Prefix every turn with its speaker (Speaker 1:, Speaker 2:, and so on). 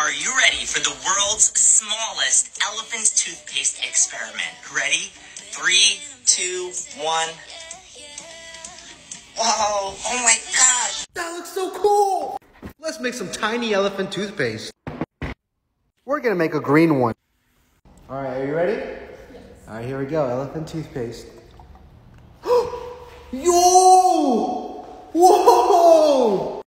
Speaker 1: Are you ready for the world's smallest elephant toothpaste experiment? Ready? 3, 2, 1. Whoa, oh my gosh.
Speaker 2: That looks so cool. Let's make some tiny elephant toothpaste. We're gonna make a green one. All right, are you ready? Yes. All right, here we go, elephant toothpaste. Yo! Whoa!